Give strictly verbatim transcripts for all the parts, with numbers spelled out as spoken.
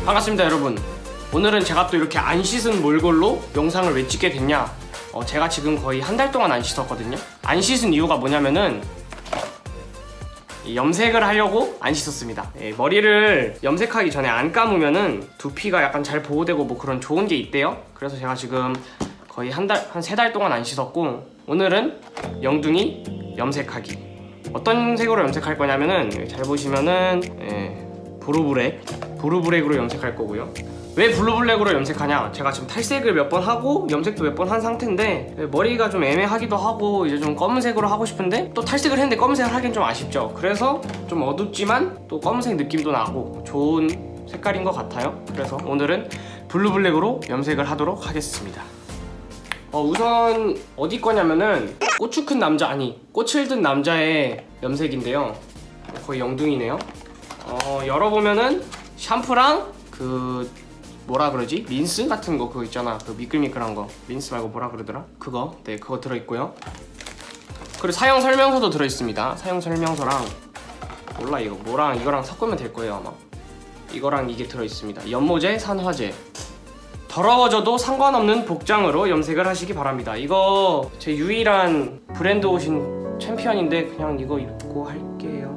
반갑습니다 여러분. 오늘은 제가 또 이렇게 안 씻은 몰골로 영상을 왜 찍게 됐냐, 어, 제가 지금 거의 한 달 동안 안 씻었거든요. 안 씻은 이유가 뭐냐면은 염색을 하려고 안 씻었습니다. 예, 머리를 염색하기 전에 안 감으면은 두피가 약간 잘 보호되고 뭐 그런 좋은 게 있대요. 그래서 제가 지금 거의 한 달, 한 세 달 동안 안 씻었고, 오늘은 영둥이 염색하기. 어떤 색으로 염색할 거냐면은 잘 보시면은 예, 브루블랙 브루블랙으로 염색할 거고요. 왜 블루블랙으로 염색하냐, 제가 지금 탈색을 몇 번 하고 염색도 몇 번 한 상태인데 머리가 좀 애매하기도 하고 이제 좀 검은색으로 하고 싶은데 또 탈색을 했는데 검은색을 하긴 좀 아쉽죠. 그래서 좀 어둡지만 또 검은색 느낌도 나고 좋은 색깔인 것 같아요. 그래서 오늘은 블루블랙으로 염색을 하도록 하겠습니다. 어, 우선 어디 거냐면은 고추 큰 남자, 아니 꽃을 든 남자의 염색인데요. 거의 영둥이네요. 어, 열어보면은 샴푸랑 그 뭐라 그러지? 린스 같은 거 그거 있잖아. 그 미끌미끌한 거. 린스 말고 뭐라 그러더라? 그거. 네, 그거 들어있고요. 그리고 사용 설명서도 들어있습니다. 사용 설명서랑 몰라 이거 뭐랑 이거랑 섞으면 될 거예요 아마. 이거랑 이게 들어있습니다. 연모제, 산화제. 더러워져도 상관없는 복장으로 염색을 하시기 바랍니다. 이거 제 유일한 브랜드 옷인 챔피언인데 그냥 이거 입고 할게요.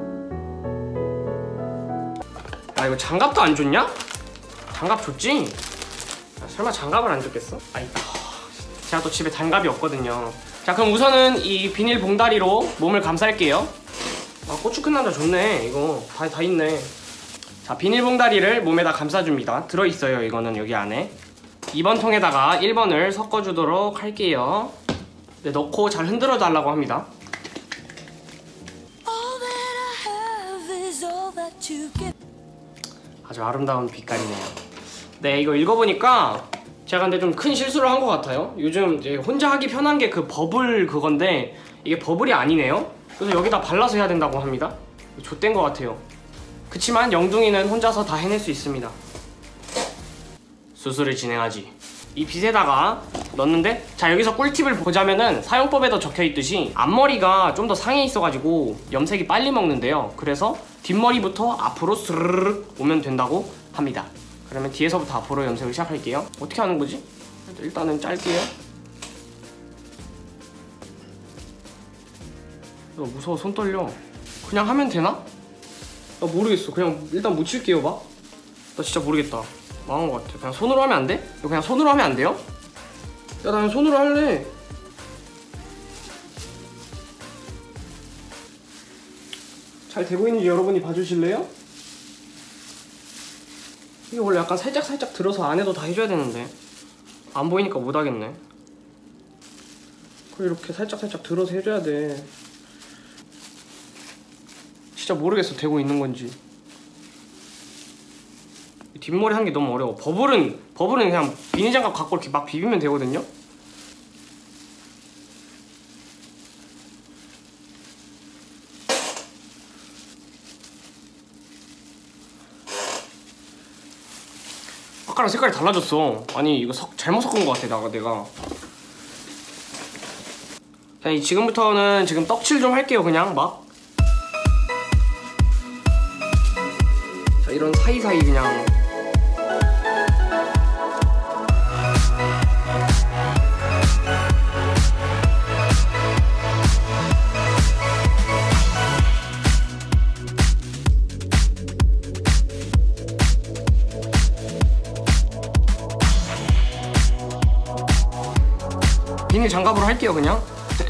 아, 이거 장갑도 안 줬냐? 장갑 줬지? 아, 설마 장갑을 안 줬겠어? 아이, 제가 또 집에 장갑이 없거든요. 자, 그럼 우선은 이 비닐 봉다리로 몸을 감쌀게요. 아, 고추 큰 남자 좋네. 이거 다, 다 있네. 자, 비닐 봉다리를 몸에다 감싸줍니다. 들어있어요 이거는 여기 안에. 이 번 통에다가 일 번을 섞어주도록 할게요. 네, 넣고 잘 흔들어 달라고 합니다. 아주 아름다운 빛깔이네요. 네, 이거 읽어보니까 제가 근데 좀 큰 실수를 한 것 같아요. 요즘 이제 혼자 하기 편한 게 그 버블 그건데 이게 버블이 아니네요. 그래서 여기다 발라서 해야 된다고 합니다. 좆된 것 같아요. 그치만 영둥이는 혼자서 다 해낼 수 있습니다. 수술을 진행하지. 이 빗에다가 넣는데, 자 여기서 꿀팁을 보자면은 사용법에도 적혀있듯이 앞머리가 좀 더 상에 있어가지고 염색이 빨리 먹는데요. 그래서 뒷머리부터 앞으로 스르르 오면 된다고 합니다. 그러면 뒤에서부터 앞으로 염색을 시작할게요. 어떻게 하는 거지? 일단은 짧게요. 야, 무서워, 손 떨려. 그냥 하면 되나? 나 모르겠어. 그냥 일단 묻힐게요. 봐. 나 진짜 모르겠다. 망한 것 같아. 그냥 손으로 하면 안 돼? 이거 그냥 손으로 하면 안 돼요? 야, 나 그냥 손으로 할래. 잘 되고 있는지 여러분이 봐주실래요? 이게 원래 약간 살짝살짝 들어서 안에도 다 해줘야 되는데 안 보이니까 못 하겠네. 그래, 이렇게 살짝살짝 들어서 해줘야 돼. 진짜 모르겠어, 되고 있는 건지. 뒷머리 한 게 너무 어려워. 버블은 버블은 그냥 비닐장갑 갖고 이렇게 막 비비면 되거든요. 아까랑 색깔이 달라졌어. 아니 이거 석, 잘못 섞은 것 같아 나가 내가. 자, 지금부터는 지금 떡칠 좀 할게요. 그냥 막. 자, 이런 사이사이 그냥. 비닐 장갑으로 할게요 그냥.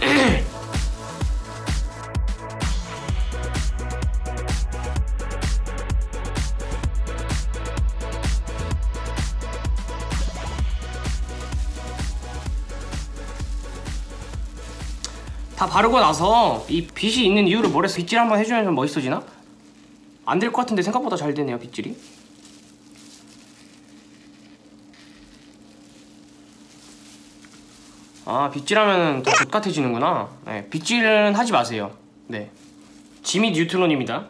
다 바르고 나서 이 빗이 있는 이유를 뭐래서 빗질 한번 해주면 좀 멋있어지나? 안 될 것 같은데 생각보다 잘 되네요 빗질이. 아, 빗질하면 더 좆같아지는구나. 네, 빗질은 하지 마세요. 네, 지미 뉴트론입니다.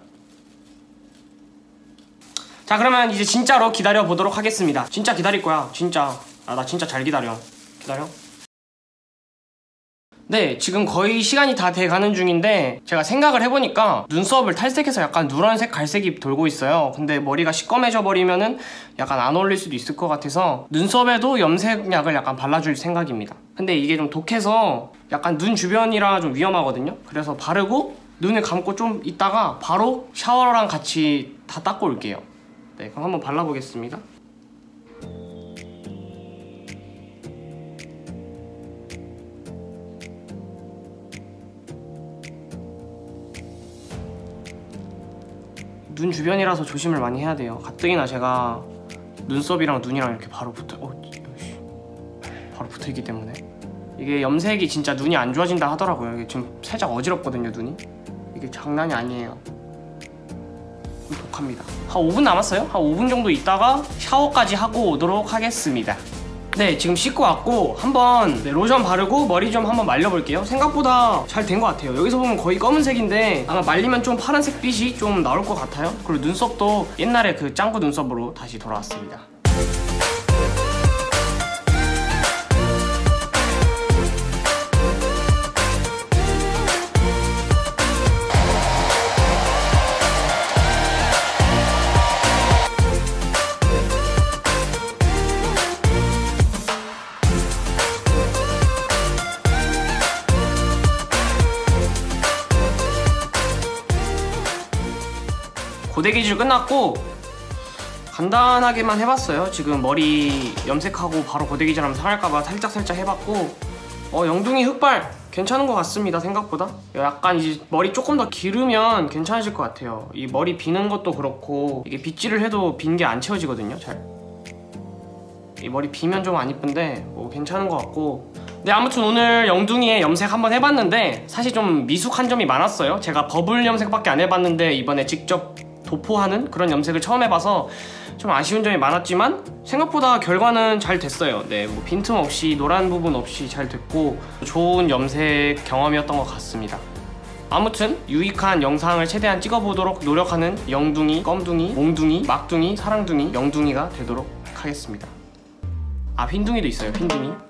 자, 그러면 이제 진짜로 기다려 보도록 하겠습니다. 진짜 기다릴 거야 진짜. 아, 나 진짜 잘 기다려. 기다려. 네, 지금 거의 시간이 다 돼가는 중인데 제가 생각을 해보니까 눈썹을 탈색해서 약간 누런색, 갈색이 돌고 있어요. 근데 머리가 시꺼매져 버리면은 약간 안 어울릴 수도 있을 것 같아서 눈썹에도 염색약을 약간 발라줄 생각입니다. 근데 이게 좀 독해서 약간 눈 주변이라 좀 위험하거든요. 그래서 바르고 눈을 감고 좀 있다가 바로 샤워랑 같이 다 닦고 올게요. 네, 그럼 한번 발라보겠습니다. 눈 주변이라서 조심을 많이 해야 돼요. 가뜩이나 제가 눈썹이랑 눈이랑 이렇게 바로 붙어 어, 바로 붙어있기 때문에 이게 염색이 진짜 눈이 안 좋아진다 하더라고요. 이게 지금 살짝 어지럽거든요, 눈이. 이게 장난이 아니에요. 좀 독합니다. 한 오 분 남았어요. 한 오 분 정도 있다가 샤워까지 하고 오도록 하겠습니다. 네, 지금 씻고 왔고 한번 네, 로션 바르고 머리 좀 한번 말려볼게요. 생각보다 잘 된 것 같아요. 여기서 보면 거의 검은색인데 아마 말리면 좀 파란색 빛이 좀 나올 것 같아요. 그리고 눈썹도 옛날에 그 짱구 눈썹으로 다시 돌아왔습니다. 고데기질 끝났고 간단하게만 해봤어요. 지금 머리 염색하고 바로 고데기질하면 상할까봐 살짝살짝 해봤고 어 영둥이 흑발 괜찮은 것 같습니다. 생각보다 약간 이제 머리 조금 더 기르면 괜찮아질 것 같아요. 이 머리 비는 것도 그렇고 이게 빗질을 해도 빈 게 안 채워지거든요. 잘 이 머리 비면 좀 안 이쁜데 뭐 괜찮은 것 같고 네, 아무튼 오늘 영둥이의 염색 한번 해봤는데 사실 좀 미숙한 점이 많았어요. 제가 버블 염색밖에 안 해봤는데 이번에 직접 도포하는 그런 염색을 처음 해봐서 좀 아쉬운 점이 많았지만 생각보다 결과는 잘 됐어요. 네, 뭐 빈틈없이 노란 부분 없이 잘 됐고 좋은 염색 경험이었던 것 같습니다. 아무튼 유익한 영상을 최대한 찍어보도록 노력하는 영둥이, 껌둥이, 몽둥이, 막둥이, 사랑둥이, 영둥이가 되도록 하겠습니다. 아, 휜둥이도 있어요. 휜둥이.